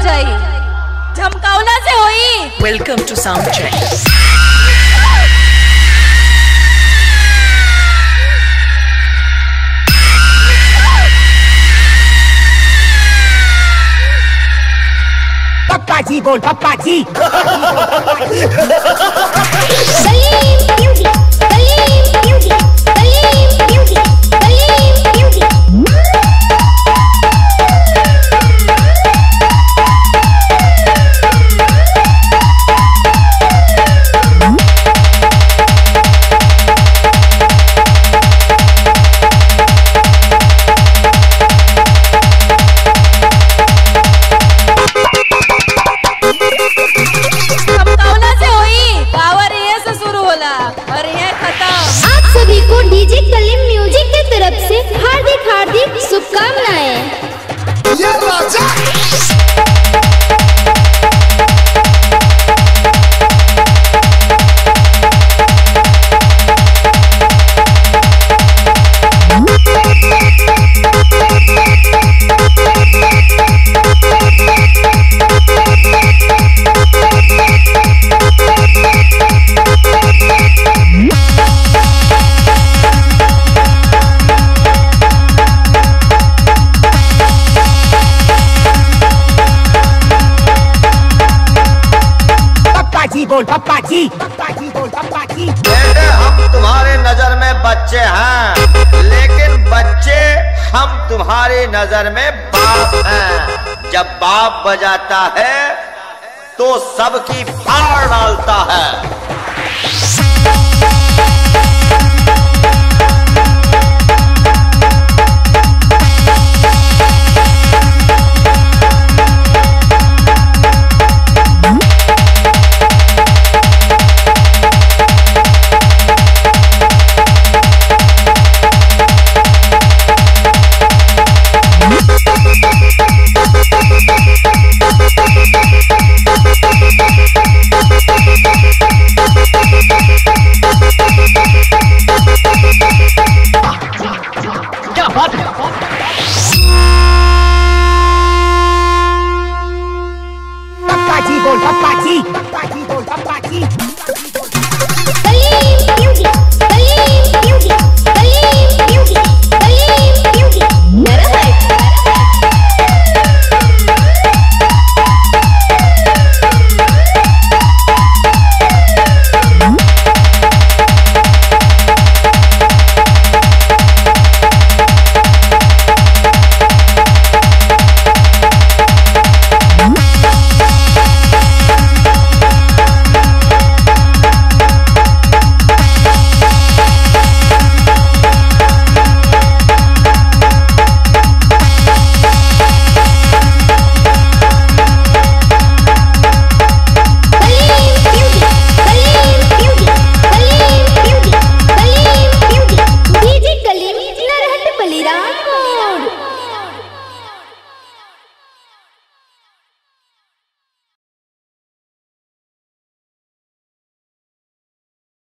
जाई, झमकावला से होई। Welcome to sound check. पप्पा जी बोल, पप्पा जी। आप सभी को डीजे कलीम म्यूजिक की तरफ से हार्दिक शुभकामनाएं। बोल पप्पा जी, पप्पा जी बोल, पप्पा जी। बेटे हम तुम्हारे नजर में बच्चे हैं, लेकिन बच्चे हम तुम्हारी नजर में बाप हैं। जब बाप बजाता है तो सबकी फाड़ डालता है। पप्पा जी बोल, पप्पा जी, पप्पा जी बोल, पप्पा जी। बलिराम।